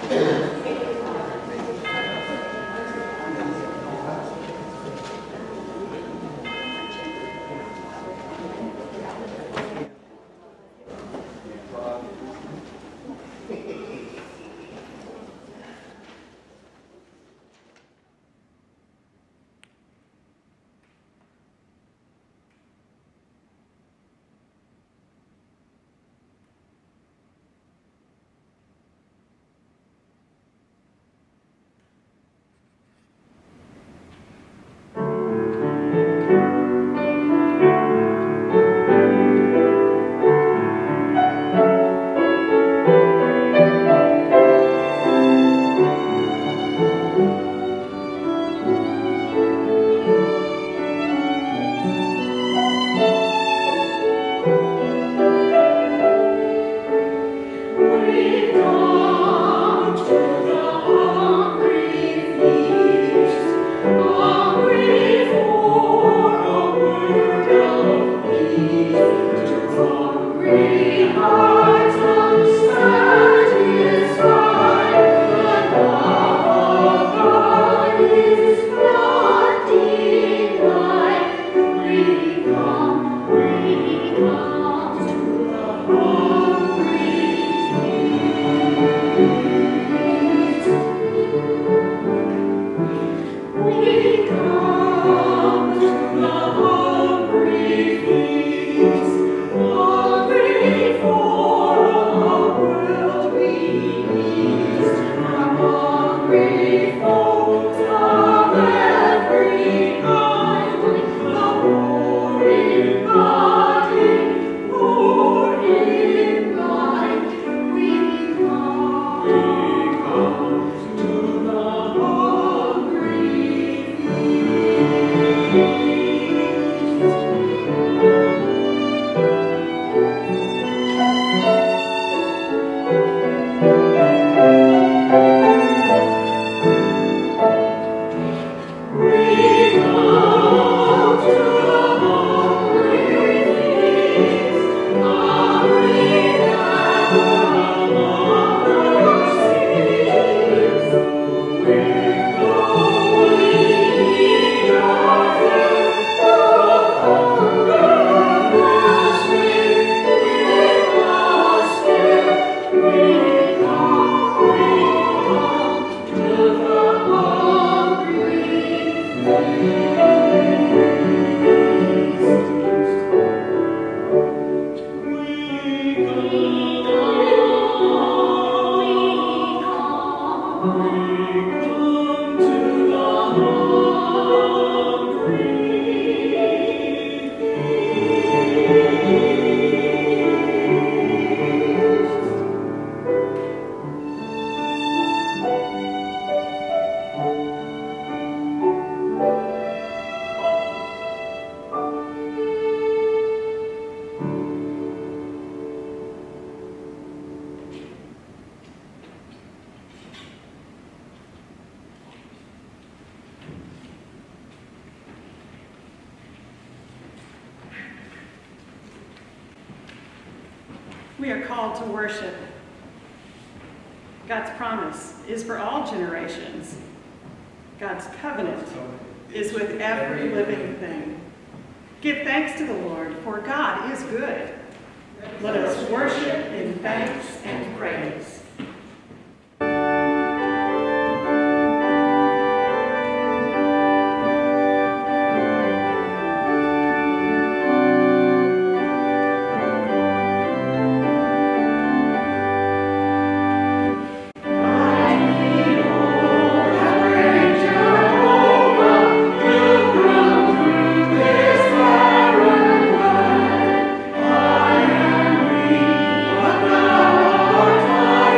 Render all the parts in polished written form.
We are called to worship. God's promise is for all generations. God's covenant is with every living thing. Give thanks to the Lord, for God is good. Let us worship in thanks and praise. I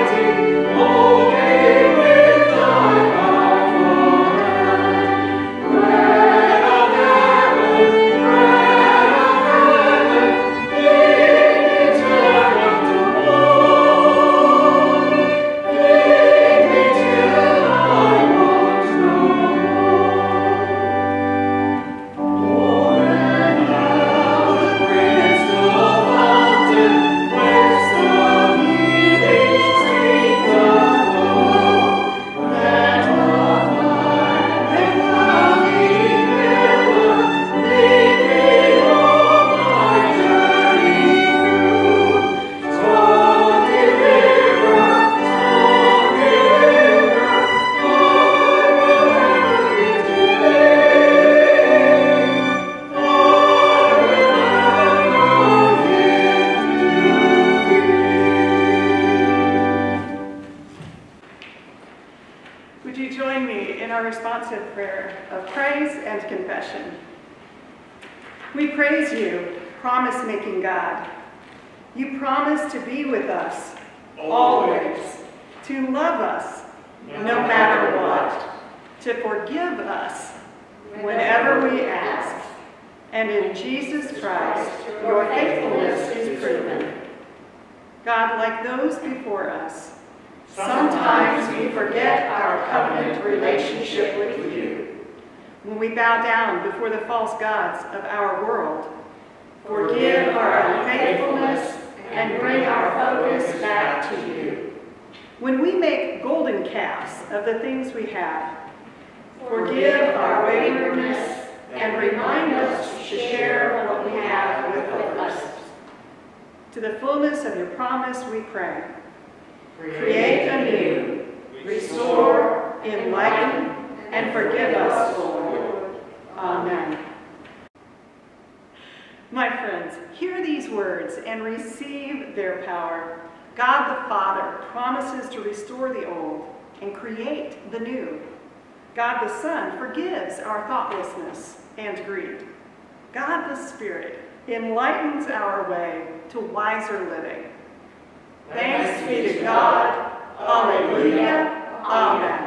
join me in our responsive prayer of praise and confession. We praise you, promise-making God. You promise to be with us always, to love us no matter what, to forgive us whenever we ask. And in Jesus Christ, your faithfulness is proven. God, like those before us, sometimes we forget our covenant relationship with you. When we bow down before the false gods of our world, forgive our unfaithfulness and bring our focus back to you. When we make golden calves of the things we have, forgive our waywardness and remind us to share what we have with others. To the fullness of your promise we pray. Create anew, restore, enlighten, and forgive us, Lord. Amen. My friends, hear these words and receive their power. God the Father promises to restore the old and create the new. God the Son forgives our thoughtlessness and greed. God the Spirit enlightens our way to wiser living. Thanks be to God. Alleluia. Amen.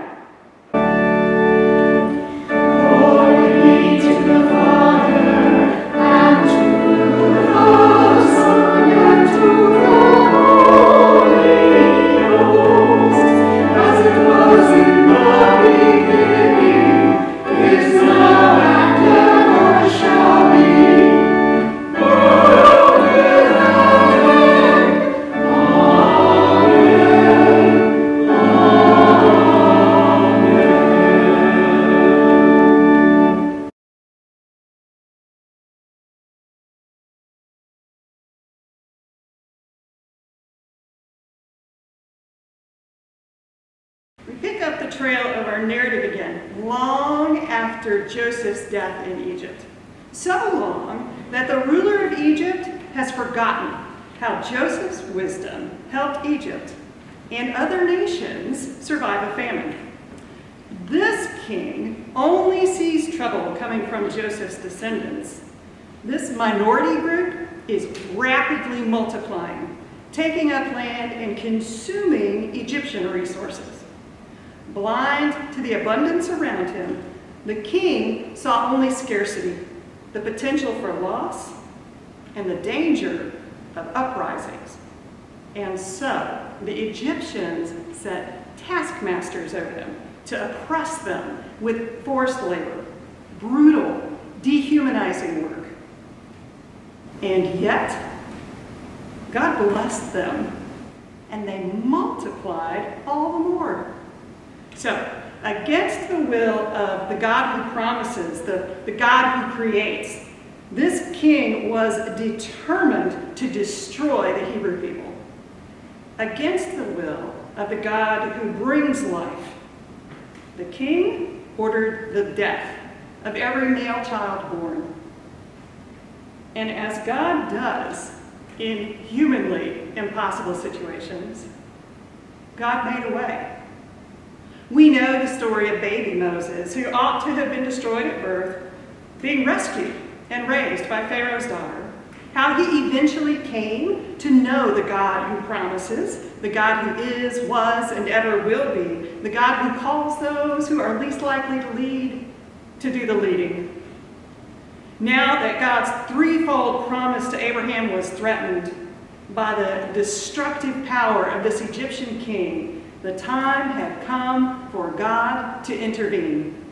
We pick up the trail of our narrative again, long after Joseph's death in Egypt. So long that the ruler of Egypt has forgotten how Joseph's wisdom helped Egypt and other nations survive a famine. This king only sees trouble coming from Joseph's descendants. This minority group is rapidly multiplying, taking up land and consuming Egyptian resources. Blind to the abundance around him, the king saw only scarcity, the potential for loss, and the danger of uprisings. And so the Egyptians set taskmasters over them to oppress them with forced labor, brutal, dehumanizing work. And yet, God blessed them, and they multiplied all the more. So, against the will of the God who promises, the God who creates, this king was determined to destroy the Hebrew people. Against the will of the God who brings life, the king ordered the death of every male child born. And as God does in humanly impossible situations, God made a way. We know the story of baby Moses, who ought to have been destroyed at birth, being rescued and raised by Pharaoh's daughter. How he eventually came to know the God who promises, the God who is, was, and ever will be, the God who calls those who are least likely to lead to do the leading. Now that God's threefold promise to Abraham was threatened by the destructive power of this Egyptian king, the time had come for God to intervene.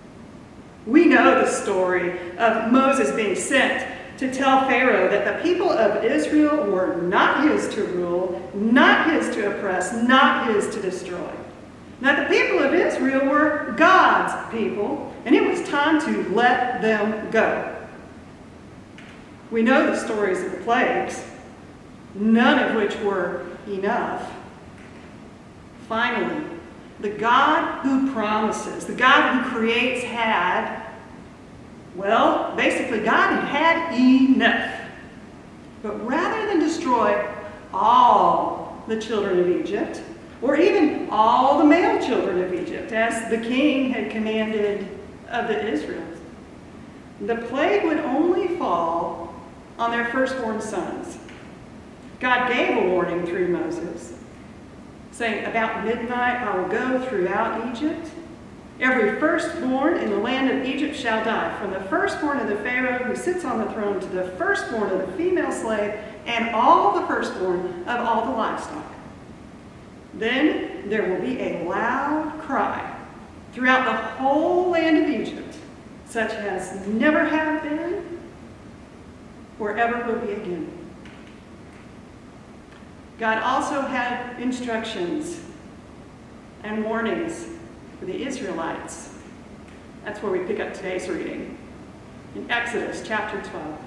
We know the story of Moses being sent to tell Pharaoh that the people of Israel were not his to rule, not his to oppress, not his to destroy. That the people of Israel were God's people, and it was time to let them go. We know the stories of the plagues, none of which were enough. Finally, the God who promises, the God who creates had, well, basically God had enough. But rather than destroy all the children of Egypt, or even all the male children of Egypt, as the king had commanded of the Israelites. The plague would only fall on their firstborn sons. God gave a warning through Moses, saying, about midnight I will go throughout Egypt. Every firstborn in the land of Egypt shall die, from the firstborn of the Pharaoh who sits on the throne to the firstborn of the female slave, and all the firstborn of all the livestock. Then there will be a loud cry throughout the whole land of Egypt, such as never have been or ever will be again. God also had instructions and warnings for the Israelites. That's where we pick up today's reading, in Exodus chapter 12.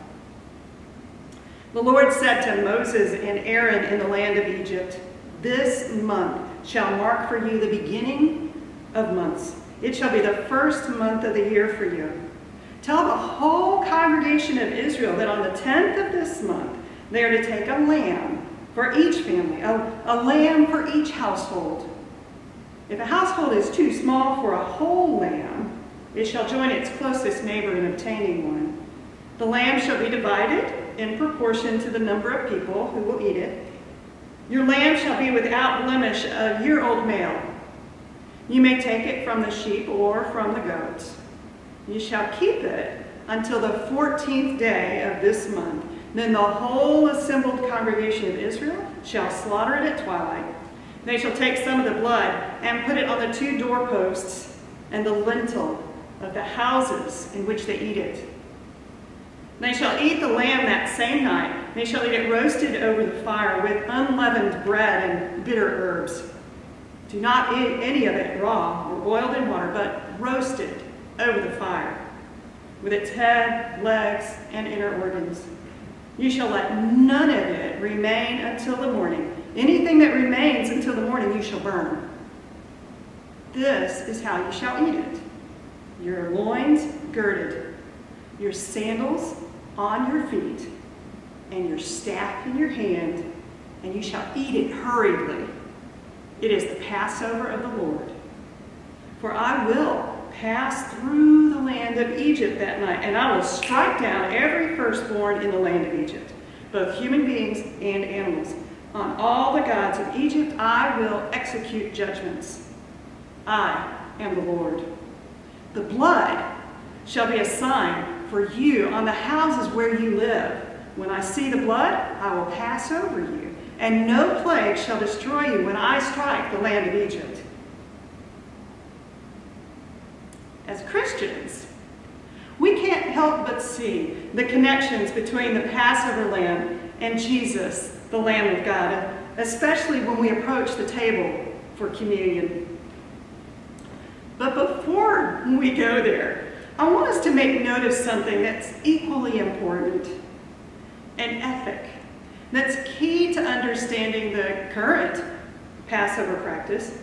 The Lord said to Moses and Aaron in the land of Egypt, this month shall mark for you the beginning of months. It shall be the first month of the year for you. Tell the whole congregation of Israel that on the 10th of this month they are to take a lamb for each family, a lamb for each household. If a household is too small for a whole lamb, it shall join its closest neighbor in obtaining one. The lamb shall be divided in proportion to the number of people who will eat it. Your lamb shall be without blemish, a year-old male. You may take it from the sheep or from the goats. You shall keep it until the 14th day of this month. Then the whole assembled congregation of Israel shall slaughter it at twilight. They shall take some of the blood and put it on the 2 doorposts and the lintel of the houses in which they eat it. They shall eat the lamb that same night. They shall eat it roasted over the fire with unleavened bread and bitter herbs. Do not eat any of it raw or boiled in water, but roasted over the fire, with its head, legs, and inner organs. You shall let none of it remain until the morning. Anything that remains until the morning you shall burn. This is how you shall eat it. Your loins girded, your sandals on your feet, and your staff in your hand, and you shall eat it hurriedly. It is the Passover of the Lord. For I will pass through the land of Egypt that night, and I will strike down every firstborn in the land of Egypt, both human beings and animals. On all the gods of Egypt I will execute judgments. I am the Lord. The blood shall be a sign for you on the houses where you live. When I see the blood, I will pass over you, and no plague shall destroy you when I strike the land of Egypt. As Christians, we can't help but see the connections between the Passover lamb and Jesus, the Lamb of God, especially when we approach the table for communion. But before we go there, I want us to make note of something that's equally important, an ethic that's key to understanding the current Passover practice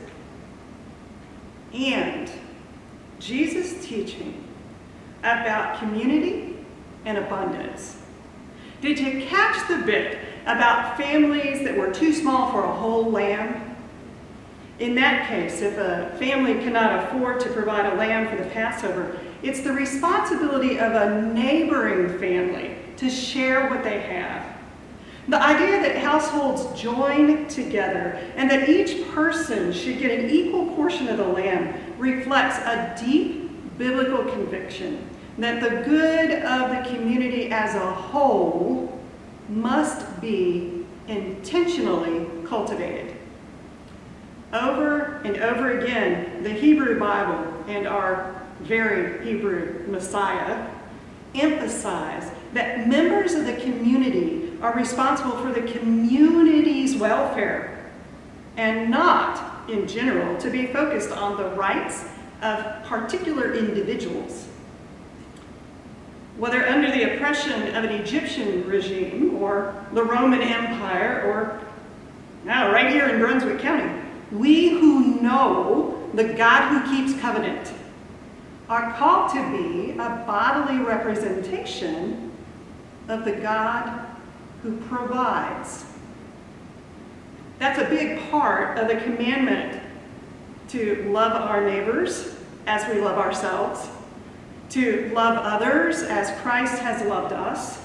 and Jesus' teaching about community and abundance. Did you catch the bit about families that were too small for a whole lamb? In that case, if a family cannot afford to provide a lamb for the Passover, it's the responsibility of a neighboring family to share what they have. The idea that households join together and that each person should get an equal portion of the lamb reflects a deep biblical conviction that the good of the community as a whole must be intentionally cultivated. Over and over again, the Hebrew Bible and our very Hebrew Messiah emphasize that members of the community are responsible for the community's welfare and not, in general, to be focused on the rights of particular individuals. Whether under the oppression of an Egyptian regime or the Roman Empire or now right here in Brunswick County, we who know the God who keeps covenant are called to be a bodily representation of the God who provides. That's a big part of the commandment to love our neighbors as we love ourselves, to love others as Christ has loved us.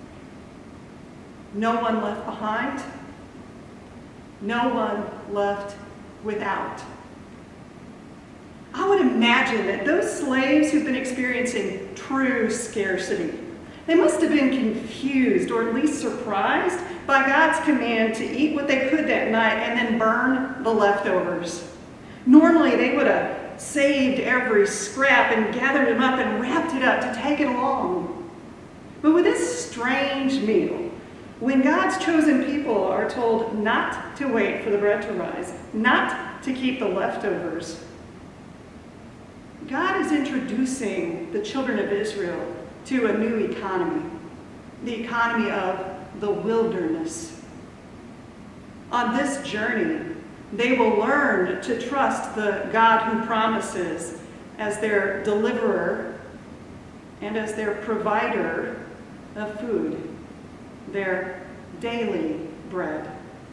No one left behind, no one left without. I would imagine that those slaves who've been experiencing true scarcity, they must have been confused or at least surprised by God's command to eat what they could that night and then burn the leftovers. Normally, they would have saved every scrap and gathered them up and wrapped it up to take it along. But with this strange meal, when God's chosen people are told not to wait for the bread to rise, not to keep the leftovers, God is introducing the children of Israel to a new economy, the economy of the wilderness. On this journey, they will learn to trust the God who promises as their deliverer and as their provider of food, their daily bread.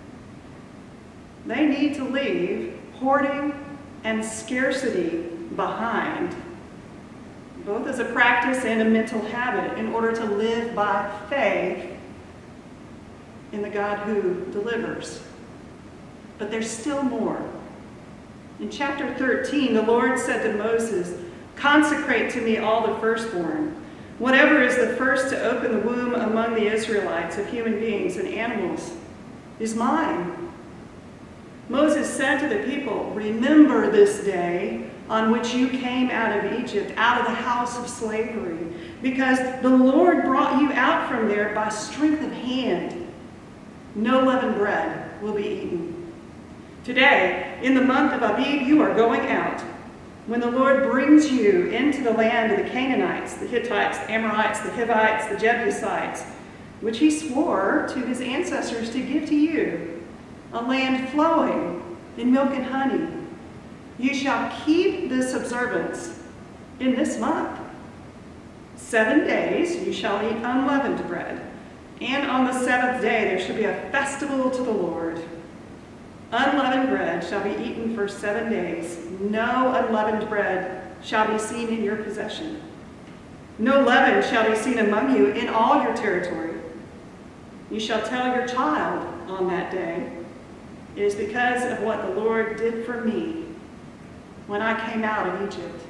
They need to leave hoarding and scarcity behind, both as a practice and a mental habit, in order to live by faith in the God who delivers. But there's still more. In chapter 13, the Lord said to Moses, "Consecrate to me all the firstborn. Whatever is the first to open the womb among the Israelites of human beings and animals is mine." Moses said to the people, "Remember this day on which you came out of Egypt, out of the house of slavery, because the Lord brought you out from there by strength of hand. No leavened bread will be eaten. Today, in the month of Abib, you are going out. When the Lord brings you into the land of the Canaanites, the Hittites, the Amorites, the Hivites, the Jebusites, which he swore to his ancestors to give to you, a land flowing in milk and honey. You shall keep this observance in this month. 7 days you shall eat unleavened bread, and on the 7th day there shall be a festival to the Lord. Unleavened bread shall be eaten for 7 days. No unleavened bread shall be seen in your possession. No leaven shall be seen among you in all your territory. You shall tell your child on that day, it is because of what the Lord did for me when I came out of Egypt."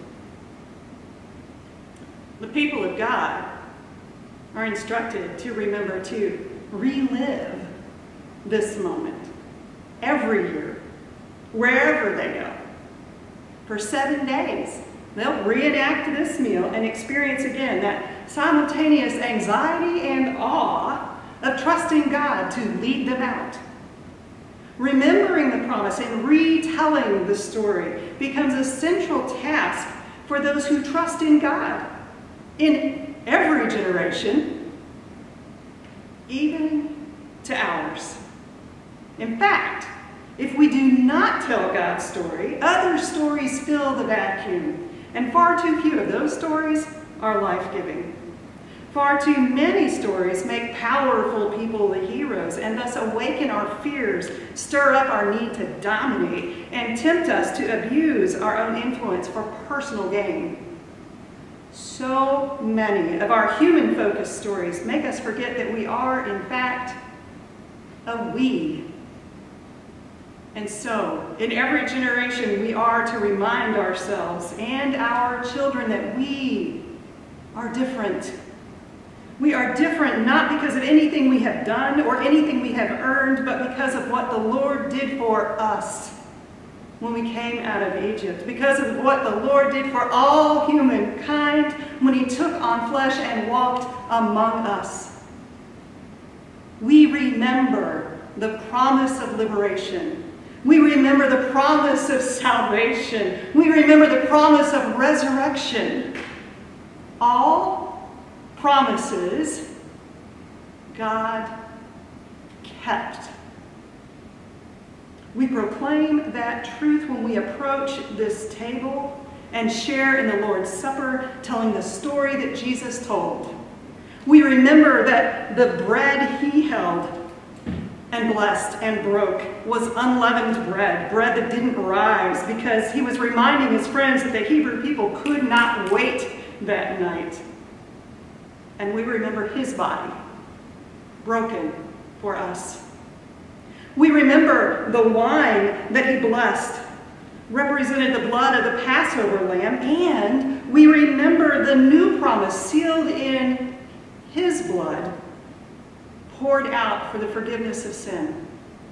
The people of God are instructed to remember to relive this moment every year, wherever they go. For 7 days, they'll reenact this meal and experience again that simultaneous anxiety and awe of trusting God to lead them out. Remembering the promise and retelling the story becomes a central task for those who trust in God in every generation, even to ours. In fact, if we do not tell God's story, other stories fill the vacuum, and far too few of those stories are life-giving. Far too many stories make powerful people the heroes and thus awaken our fears, stir up our need to dominate, and tempt us to abuse our own influence for personal gain. So many of our human-focused stories make us forget that we are, in fact, a we. And so, in every generation, we are to remind ourselves and our children that we are different. We are different not because of anything we have done or anything we have earned, but because of what the Lord did for us when we came out of Egypt. Because of what the Lord did for all humankind when he took on flesh and walked among us. We remember the promise of liberation. We remember the promise of salvation. We remember the promise of resurrection. All promises God kept. We proclaim that truth when we approach this table and share in the Lord's Supper, telling the story that Jesus told. We remember that the bread he held and blessed and broke was unleavened bread, bread that didn't rise, because he was reminding his friends that the Hebrew people could not wait that night. And we remember his body, broken for us. We remember the wine that he blessed, represented the blood of the Passover lamb, and we remember the new promise sealed in his blood, poured out for the forgiveness of sin.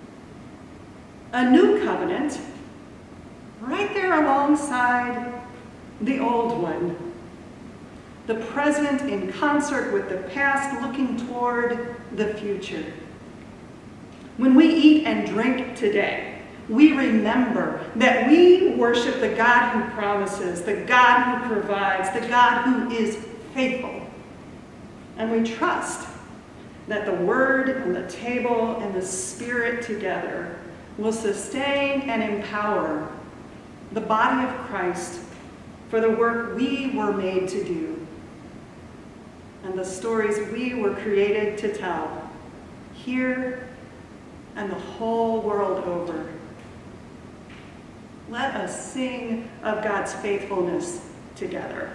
A new covenant, right there alongside the old one. The present in concert with the past, looking toward the future. When we eat and drink today, we remember that we worship the God who promises, the God who provides, the God who is faithful. And we trust that the Word and the table and the Spirit together will sustain and empower the body of Christ for the work we were made to do and the stories we were created to tell here and the whole world over. Let us sing of God's faithfulness together.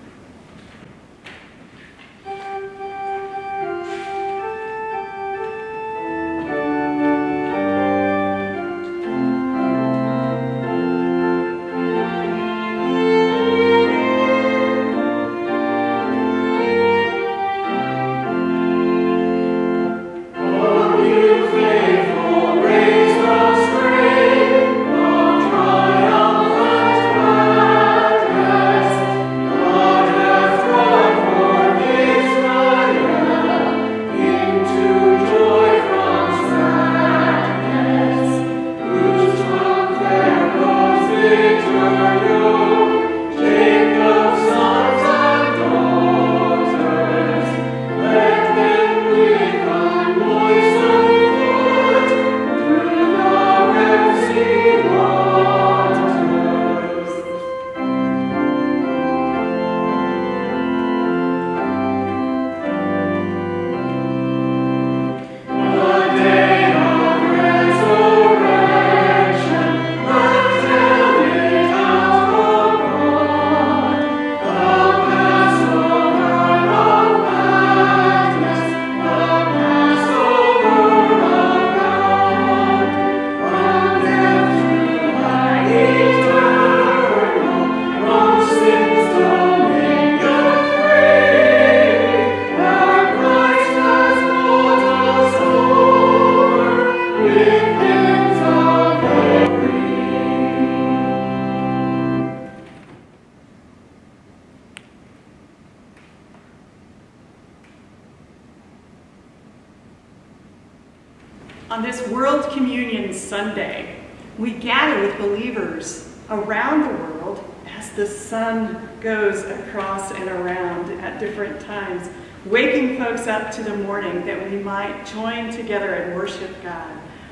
On this World Communion Sunday, we gather with believers around the world as the sun goes across and around at different times, waking folks up to the morning that we might join together and worship God.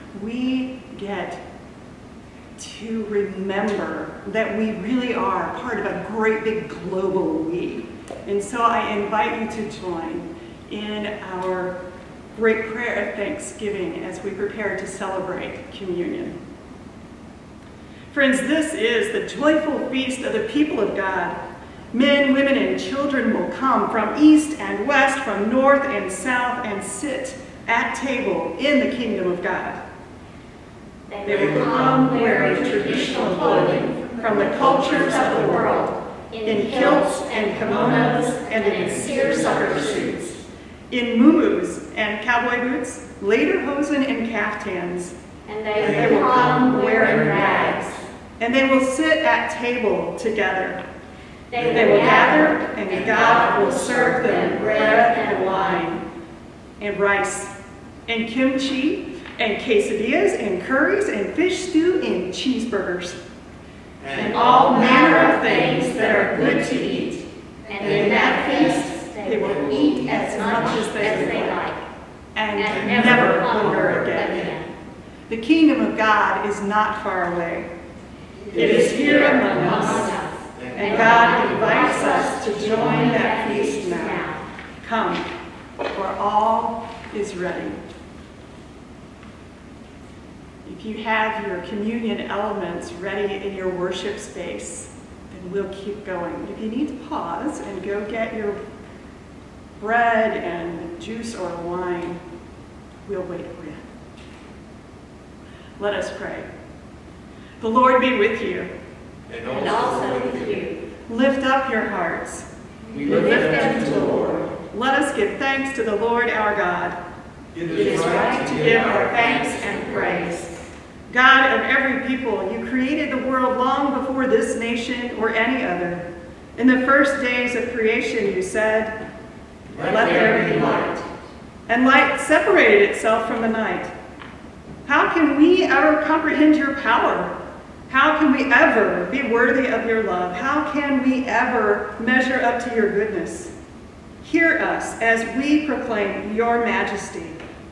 We get to remember that we really are part of a great big global we. And so I invite you to join in our great prayer of thanksgiving as we prepare to celebrate communion. Friends, this is the joyful feast of the people of God. Men, women, and children will come from east and west, from north and south, and sit at table in the kingdom of God. They will come wearing traditional clothing from the cultures of the world, in kilts and kimonos and in seersucker suits, in muumuus and cowboy boots, lederhosen and caftans. And they will come wearing rags. And they will sit at table together. They will gather, and God will serve them bread and wine, and rice, and kimchi, and quesadillas, and curries, and fish stew, and cheeseburgers, and all manner of things that are good to eat. And in that feast, they will eat as much as they like, and never hunger again. The kingdom of God is not far away. It is here among us, and God invites us to join that feast now. Come, for all is ready. If you have your communion elements ready in your worship space, then we'll keep going. If you need to pause and go get your bread and juice or wine, we'll wait for you. Let us pray. The Lord be with you. And also with you. Lift up your hearts. We lift them to the Lord. Let us give thanks to the Lord our God. It is right to give our thanks and praise. God of every people, you created the world long before this nation or any other. In the first days of creation, you said, "Let there be light." And light separated itself from the night. How can we ever comprehend your power? How can we ever be worthy of your love? How can we ever measure up to your goodness? Hear us as we proclaim your majesty.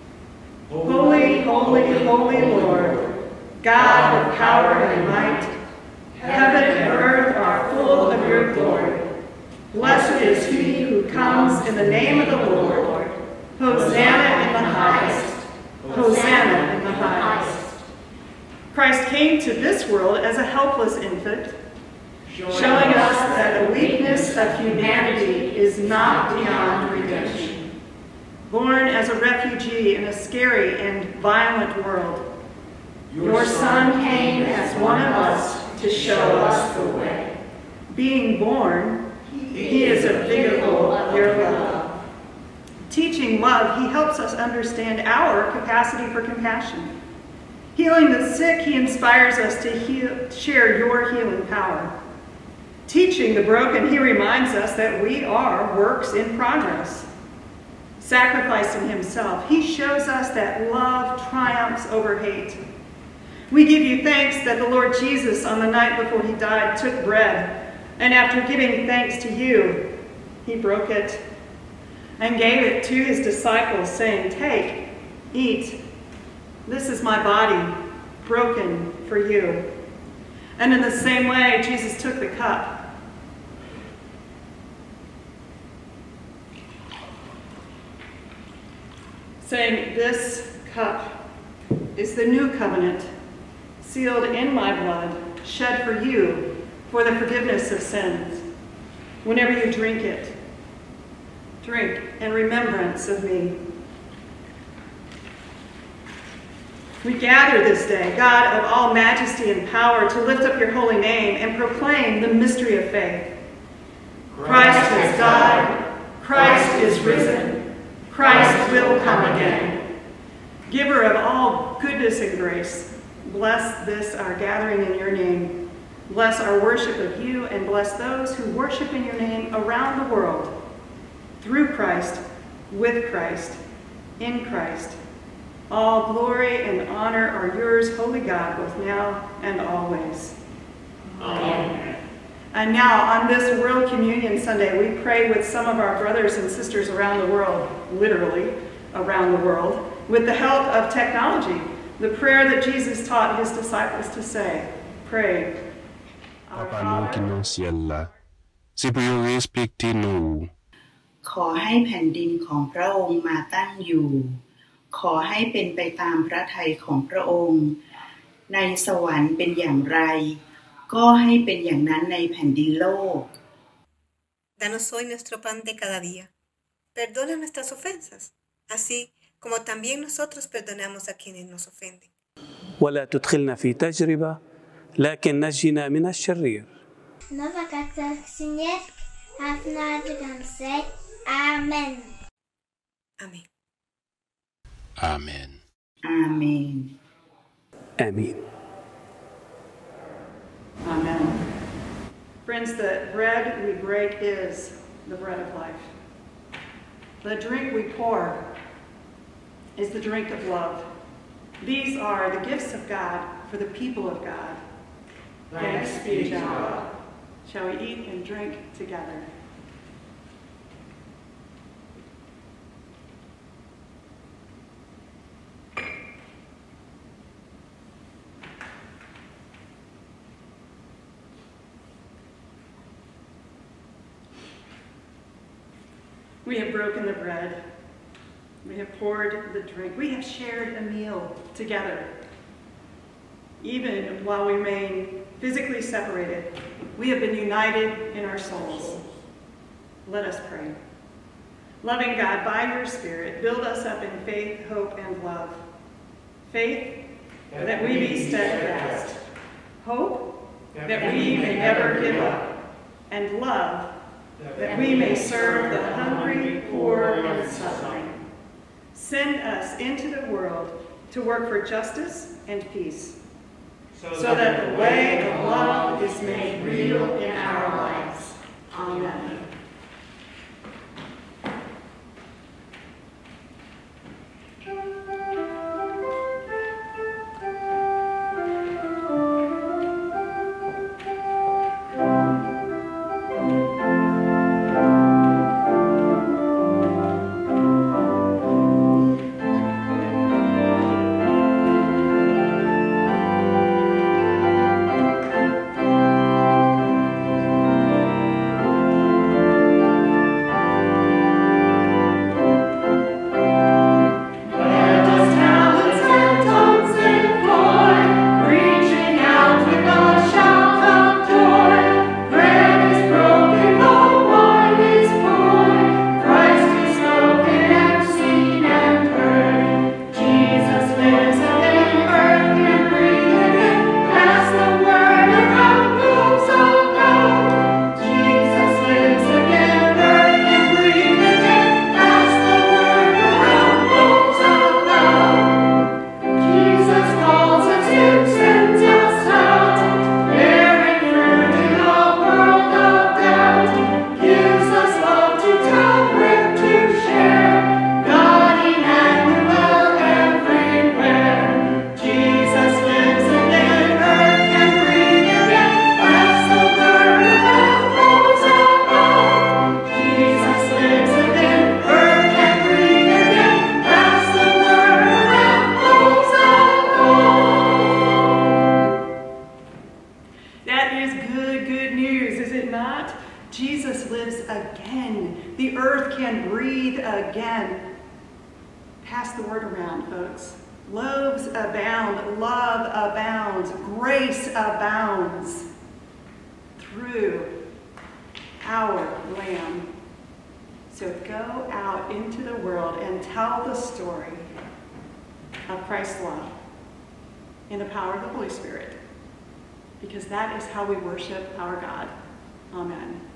Holy, holy, holy Lord, God of power and might, heaven and earth are full of your glory. Blessed is he who comes in the name of the Lord. Hosanna in the highest. Hosanna in the highest. Christ came to this world as a helpless infant, showing us that the weakness of humanity is not beyond redemption. Born as a refugee in a scary and violent world, your Son came as one of us to show us the way. Being born, he is a vehicle of your love. Teaching love, he helps us understand our capacity for compassion. Healing the sick, he inspires us to share your healing power. Teaching the broken, he reminds us that we are works in progress. Sacrificing himself, he shows us that love triumphs over hate. We give you thanks that the Lord Jesus, on the night before he died, took bread, and after giving thanks to you, he broke it and gave it to his disciples, saying, "Take, eat. This is my body, broken for you." And in the same way, Jesus took the cup. Saying, "This cup is the new covenant, sealed in my blood, shed for you for the forgiveness of sins. Whenever you drink it, drink in remembrance of me." We gather this day, God of all majesty and power, to lift up your holy name and proclaim the mystery of faith. Christ has died. Christ is risen. Christ will come again. Giver of all goodness and grace, bless this our gathering in your name. Bless our worship of you, and bless those who worship in your name around the world. Through Christ, with Christ, in Christ. All glory and honor are yours, holy God, both now and always. Amen. And now, on this World Communion Sunday, we pray with some of our brothers and sisters around the world, literally around the world, with the help of technology, the prayer that Jesus taught his disciples to say. Pray. Our Father, ขอให้แผ่นดินของพระองค์มาตั้งอยู่ขอให้เป็นไปตามพระทัยของพระองค์ในสวรรค์เป็นอย่างไรก็ให้เป็นอย่างนั้นในแผ่นดินโลก Danos hoy nuestro pan de cada día. Perdona nuestras ofensas, así como también nosotros perdonamos a quienes nos ofenden. ولا تدخلنا في تجربة لكن نجنا من الشرير. Amen. Amen. Amen. Amen. Amen. Friends, the bread we break is the bread of life. The drink we pour is the drink of love. These are the gifts of God for the people of God. Thanks be to God. Shall we eat and drink together? We have broken the bread. We have poured the drink. We have shared a meal together. Even while we remain physically separated, we have been united in our souls. Let us pray. Loving God, by your Spirit, build us up in faith, hope, and love. Faith, that we be steadfast. Hope, that we may never give up. And love, that we may serve the hungry, poor, and suffering. Send us into the world to work for justice and peace, so that the way of love is made real in our lives. Amen. Jesus lives again. The earth can breathe again. Pass the word around, folks. Loaves abound, love abounds, grace abounds through our Lamb. So go out into the world and tell the story of Christ's love in the power of the Holy Spirit, because that is how we worship our God. Amen.